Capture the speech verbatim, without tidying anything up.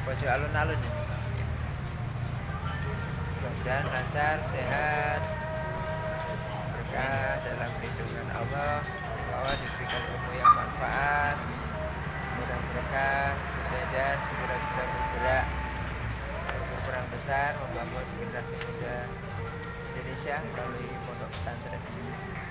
pojok alun-alun ini. Mudah-mudahan lancar, sehat, berkah dalam lindungan Allah, bahwa diberikan ilmu yang manfaat, mudah berkah, dan segera bisa bergerak berperan besar membangun generasi muda Indonesia melalui pondok pesantren ini.